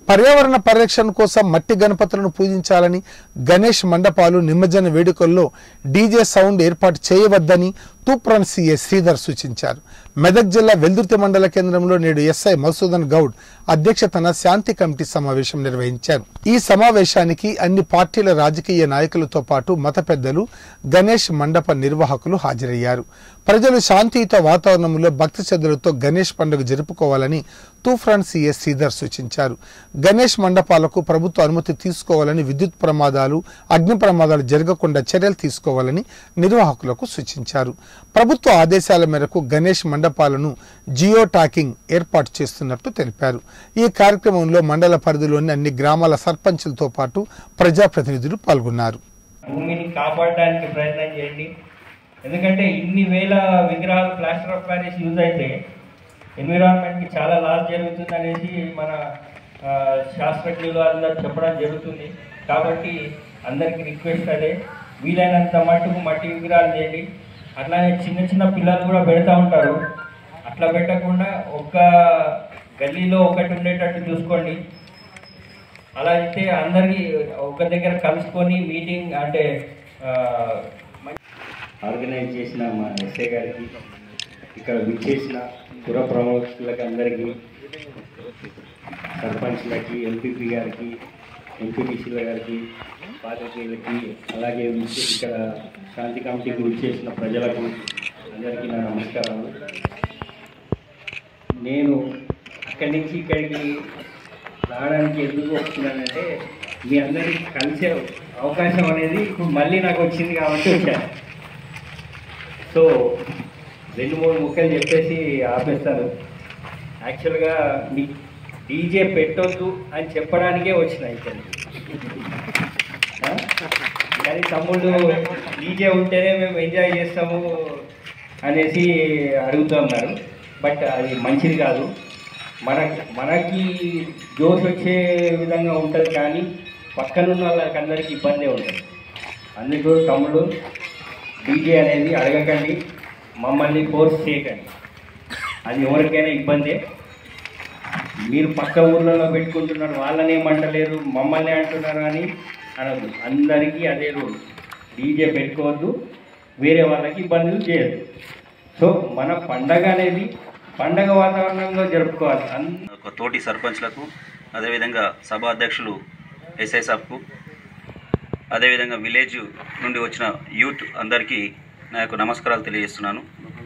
పర్యావరణ పరిరక్షణ కోసం మట్టి గణపతులను పూజించాలని, గణేష్ మండపాలు నిమజ్జన వేడుకల్లో డీజే సౌండ్ ఏర్పాటు చేయవద్దని తూప్రాన్ సీఏ శ్రీధర్ సూచించారు. మెదక్ జిల్లా వెల్దుర్తి మండల కేంద్రంలో నేడు ఎస్ఐ మధుసూదన్ గౌడ్ అధ్యక్షతన శాంతి కమిటీ సమావేశం నిర్వహించారు. ఈ సమావేశానికి అన్ని పార్టీల రాజకీయ నాయకులతో పాటు మత పెద్దలు, గణేష్ మండప నిర్వాహకులు హాజరయ్యారు. ప్రజలు శాంతియుత వాతావరణంలో భక్తి శ్రద్ధలతో గణేష్ పండుగ జరుపుకోవాలని తూప్రాన్ సీఏ శ్రీధర్ సూచించారు. గణేష్ మండపాలకు ప్రభుత్వ అనుమతి తీసుకోవాలని, విద్యుత్ ప్రమాదాలు, అగ్ని ప్రమాదాలు జరగకుండా చర్యలు తీసుకోవాలని నిర్వాహకులకు సూచించారు. ప్రభుత్వ ఆదేశాల మేరకు గణేష్ మండపాలను జియో టాకింగ్ ఏర్పాటు చేస్తున్నట్టు తెలిపారు. ఈ కార్యక్రమంలో మండల పరిధిలోని అన్ని గ్రామాల సర్పంచులతో పాటు ప్రజాప్రతినిధులు పాల్గొన్నారు. భూమిని కాపాడడానికి ప్రయత్నం చేయండి. ఎందుకంటే ఇన్ని వేల విగ్రహాలు ప్లాస్టర్ ఆఫ్ ప్యారిస్ యూజ్ అయితే ఎన్విరాన్మెంట్కి చాలా లాస్ జరుగుతుంది అనేసి మన శాస్త్రజ్ఞులు అందరూ చెప్పడం జరుగుతుంది. కాబట్టి అందరికీ రిక్వెస్ట్ అదే, వీలైనంత మట్టుకు మట్టి విగ్రహాలు చేయండి. అట్లానే చిన్న చిన్న పిల్లలు కూడా పెడతా ఉంటారు, అట్లా పెట్టకుండా ఒక్క గల్లీలో ఒకటి ఉండేటట్టు చూసుకోండి. అలా అయితే అందరికీ ఒక దగ్గర కలుసుకొని మీటింగ్ అంటే ఆర్గనైజ్ చేసిన మా ఎస్ఐ గారికి, ఇక్కడ విచ్చేసిన పుర ప్రముఖులకి అందరికీ, సర్పంచ్లకి, ఎంపీపీ గారికి, ఎంపీటీసీల గారికి, పాత్రికేయులకి, అలాగే ఇక్కడ శాంతి కమిటీకి విచ్చేసిన ప్రజలకు అందరికీ నా నమస్కారాలు. నేను అక్కడి నుంచి ఇక్కడికి రావడానికి ఎందుకు వస్తున్నానంటే మీ అందరికీ కలిసే అవకాశం అనేది ఇప్పుడు మళ్ళీ నాకు వచ్చింది కాబట్టి వచ్చాను. సో 2-3 ముక్కలు చెప్పేసి ఆపేస్తాను. యాక్చువల్గా మీ డీజే పెట్టొద్దు అని చెప్పడానికే వచ్చిన ఇక్కడికి. కానీ తమ్ముళ్ళు డీజే ఉంటేనే మేము ఎంజాయ్ చేస్తాము అనేసి అడుగుతున్నారు. బట్ అది మంచిది కాదు. మనకి జోష్ వచ్చే విధంగా ఉంటుంది, కానీ పక్కనున్న వాళ్ళకి అందరికీ ఇబ్బందే ఉంటుంది. అందుకు తమ్ముడు డీజే అనేది అడగకండి, మమ్మల్ని ఫోర్స్ చేయకండి. అది ఎవరికైనా ఇబ్బందే. మీరు పక్క ఊర్లలో పెట్టుకుంటున్నారు, వాళ్ళని ఏమంటలేరు, మమ్మల్ని అంటున్నారు అని అనదు. అందరికీ అదే రూల్, డీజే పెట్టుకోవద్దు, వేరే వాళ్ళకి ఇబ్బందులు చేయద్దు. సో మన పండగ అనేది పండగ వాతావరణంలో జరుపుకోవాలి. తోటి సర్పంచ్లకు, అదేవిధంగా సభ అధ్యక్షులు ఎస్ఐ సాబ్కు, అదేవిధంగా విలేజ్ నుండి వచ్చిన యూత్ అందరికీ నా యొక్క నమస్కారాలు తెలియజేస్తున్నాను.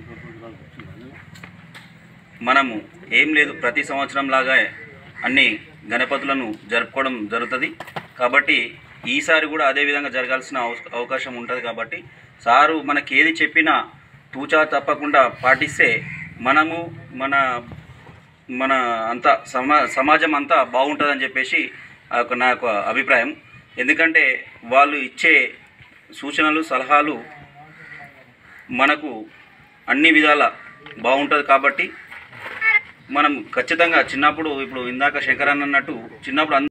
మనము ఏం లేదు, ప్రతి సంవత్సరం లాగా అన్ని గణపతులను జరుపుకోవడం జరుగుతుంది. కాబట్టి ఈసారి కూడా అదేవిధంగా జరగాల్సిన అవకాశం ఉంటుంది. కాబట్టి సారు మనకి ఏది చెప్పినా తూచా తప్పకుండా పాటిస్తే మనము మన అంతా సమాజం అంతా బాగుంటుందని చెప్పేసి నా యొక్క అభిప్రాయం. ఎందుకంటే వాళ్ళు ఇచ్చే సూచనలు, సలహాలు మనకు అన్ని విధాల బాగుంటుంది. కాబట్టి మనం ఖచ్చితంగా చిన్నప్పుడు, ఇప్పుడు ఇందాక శంకరన్న అన్నట్టు చిన్నప్పుడు